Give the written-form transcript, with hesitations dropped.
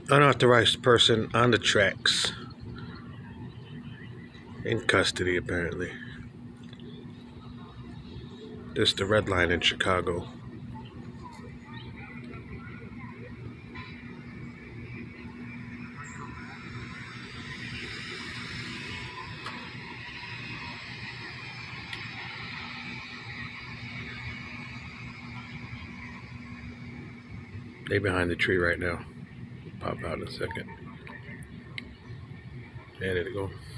Unauthorized person on the tracks. In custody, apparently. This is the red line in Chicago. They behind the tree right now. Pop out in a second. Yeah, there they go.